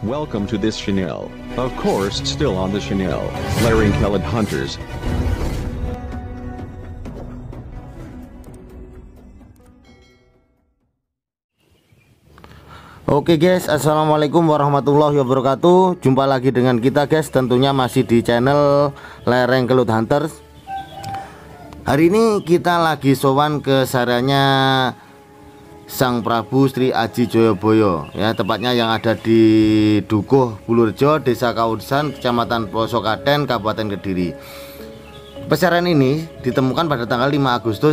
welcome to this channel. Of course, still on the channel, Lereng Kelad Hunters. Oke guys, assalamualaikum warahmatullahi wabarakatuh. Jumpa lagi dengan kita guys, tentunya masih di channel Lereng Kelad Hunters. Hari ini kita lagi sowan ke saranya Sang Prabu Sri Aji Joyoboyo ya, tepatnya yang ada di Dukuh Bulurjo, Desa Kaudesan, Kecamatan Plosokaden, Kabupaten Kediri. Pesaran ini ditemukan pada tanggal 5 Agustus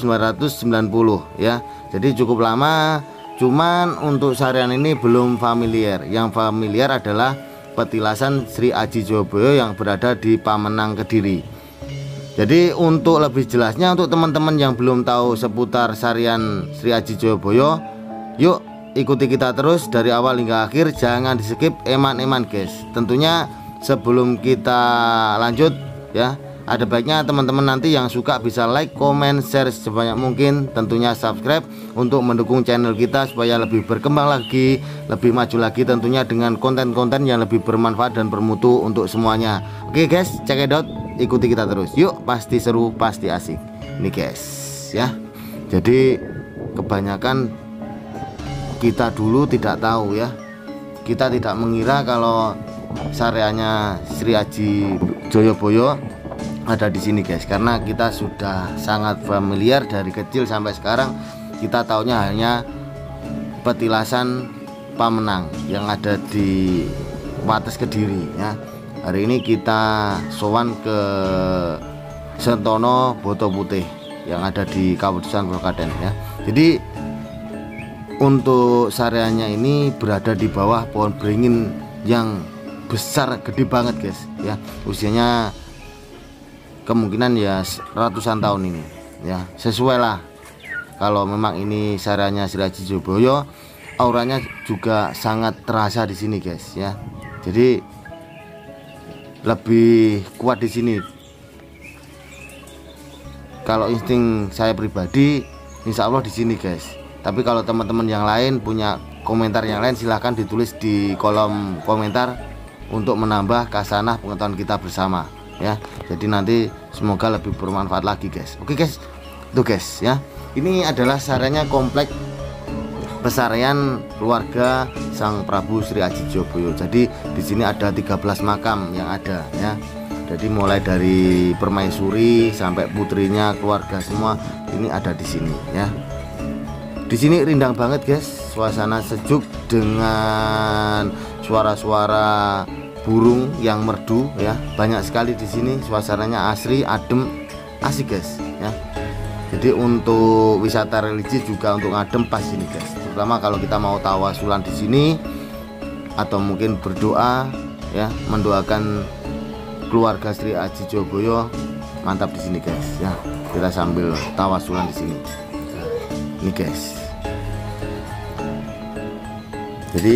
1990 ya. Jadi cukup lama. Cuman untuk sarian ini belum familiar. Yang familiar adalah petilasan Sri Aji Joyoboyo yang berada di Pamenang, Kediri. Jadi untuk lebih jelasnya, untuk teman-teman yang belum tahu seputar sarian Sri Aji Joyoboyo, yuk ikuti kita terus dari awal hingga akhir, jangan di skip eman-eman guys. Tentunya sebelum kita lanjut ya, ada baiknya teman-teman nanti yang suka bisa like, comment, share sebanyak mungkin. Tentunya subscribe untuk mendukung channel kita supaya lebih berkembang lagi, lebih maju lagi tentunya dengan konten-konten yang lebih bermanfaat dan bermutu untuk semuanya. Oke guys, check it out, ikuti kita terus. Yuk, pasti seru, pasti asik. Ini guys ya. Jadi kebanyakan kita dulu tidak tahu ya. Kita tidak mengira kalau sareanya Sri Aji Joyoboyo ada di sini guys, karena kita sudah sangat familiar dari kecil sampai sekarang. Kita taunya hanya petilasan Pamenang yang ada di Wates Kediri ya. Hari ini kita sowan ke Sentono Boto Putih yang ada di Kabupaten Plosokaden ya. Jadi untuk sareanya ini berada di bawah pohon beringin yang besar, gede banget guys ya. Usianya kemungkinan ya ratusan tahun ini ya. Sesuai lah kalau memang ini saranya Sri Aji Joyoboyo, auranya juga sangat terasa di sini guys ya. Jadi lebih kuat di sini. Kalau insting saya pribadi, insya Allah di sini guys. Tapi kalau teman-teman yang lain punya komentar yang lain, silahkan ditulis di kolom komentar untuk menambah kasanah pengetahuan kita bersama ya. Jadi nanti semoga lebih bermanfaat lagi guys. Oke guys, tuh guys ya, ini adalah saranya komplek pesarian keluarga Sang Prabu Sri Aji Joyoboyo. Jadi di sini ada 13 makam yang ada ya. Jadi mulai dari permaisuri sampai putrinya, keluarga semua ini ada di sini ya. Di sini rindang banget guys, suasana sejuk dengan suara-suara burung yang merdu ya. Banyak sekali di sini, suasananya asri, adem, asik guys ya. Jadi untuk wisata religi juga untuk ngadem pas ini guys. Terutama kalau kita mau tawasulan di sini atau mungkin berdoa ya, mendoakan keluarga Sri Aji Joyoboyo, mantap di sini guys ya. Kita sambil tawasulan di sini. Ini guys. Jadi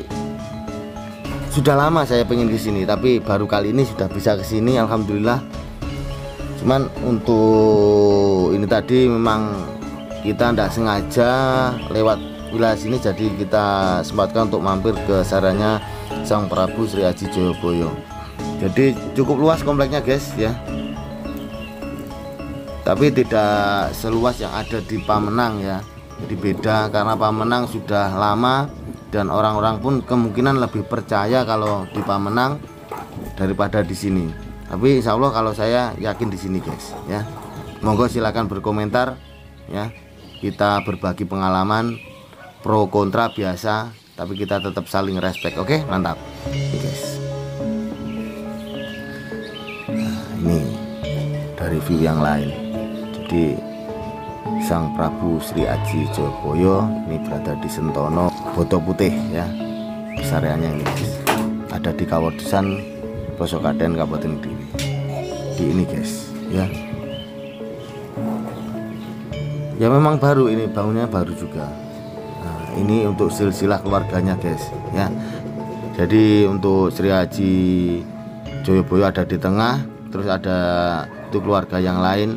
sudah lama saya pengen ke sini, tapi baru kali ini sudah bisa ke sini, alhamdulillah. Cuman untuk ini tadi memang kita tidak sengaja lewat wilayah sini, jadi kita sempatkan untuk mampir ke saranya Sang Prabu Sri Aji Joyoboyo. Jadi cukup luas kompleknya guys ya. Tapi tidak seluas yang ada di Pamenang ya. Jadi beda karena Pamenang sudah lama dan orang-orang pun kemungkinan lebih percaya kalau di Pamenang daripada di sini. Tapi insya Allah kalau saya yakin di sini guys ya. Monggo silakan berkomentar ya. Kita berbagi pengalaman, pro kontra biasa, tapi kita tetap saling respect. Oke, mantap. Oke, guys. Nah, ini dari view yang lain. Jadi Sang Prabu Sri Aji Joyoboyo ini berada di Sentono Boto Putih ya. Pesariannya ini guys, ada di Kawasan Plosokaden, Kabupaten Kediri. Di ini guys ya. Ya memang baru, ini bangunnya baru juga. Nah, ini untuk silsilah keluarganya guys ya. Jadi untuk Sri Aji Joyoboyo ada di tengah, terus ada itu keluarga yang lain,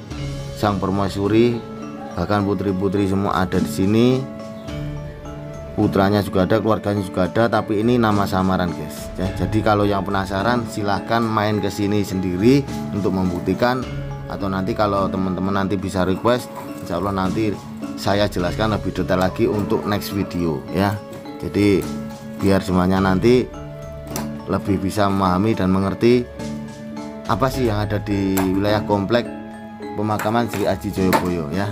sang permaisuri, bahkan putri-putri semua ada di sini. putranya juga ada, keluarganya juga ada, tapi ini nama samaran guys ya. Jadi kalau yang penasaran silahkan main ke sini sendiri untuk membuktikan, atau nanti kalau teman-teman nanti bisa request, insya Allah nanti saya jelaskan lebih detail lagi untuk next video ya. Jadi biar semuanya nanti lebih bisa memahami dan mengerti apa sih yang ada di wilayah komplek pemakaman Sri Aji Joyoboyo ya.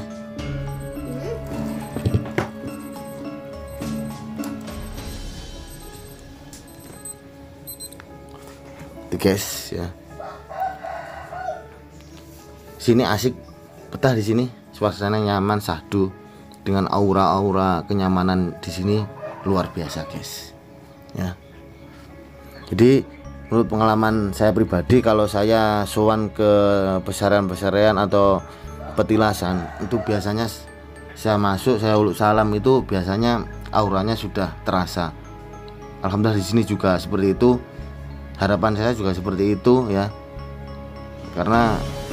Guys ya, sini asik, betah di sini, suasana nyaman, sahdu dengan aura-aura kenyamanan di sini luar biasa guys ya. Jadi menurut pengalaman saya pribadi, kalau saya sowan ke pesarian atau petilasan itu biasanya saya masuk, saya uluk salam itu biasanya auranya sudah terasa. Alhamdulillah di sini juga seperti itu. Harapan saya juga seperti itu ya, karena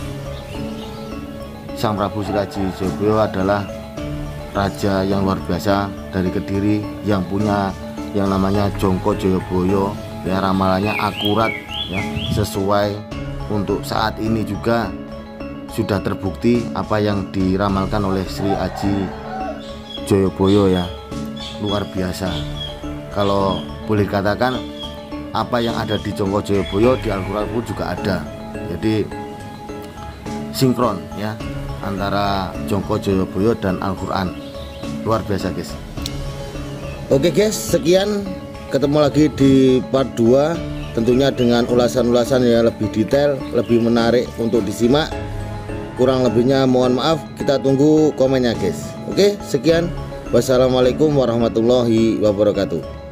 Sang Prabu Sri Aji Joyoboyo adalah raja yang luar biasa dari Kediri, yang punya yang namanya Jongko Joyoboyo ya. Ramalannya akurat ya, sesuai untuk saat ini juga sudah terbukti apa yang diramalkan oleh Sri Aji Joyoboyo ya, luar biasa. Kalau boleh dikatakan apa yang ada di Jongko Joyoboyo di Al-Quran pun juga ada. Jadi sinkron ya antara Jongko Joyoboyo dan Al-Quran, luar biasa guys. Oke guys, sekian, ketemu lagi di part 2 tentunya dengan ulasan-ulasan yang lebih detail, lebih menarik untuk disimak. Kurang lebihnya mohon maaf, kita tunggu komennya guys. Oke, sekian, wassalamualaikum warahmatullahi wabarakatuh.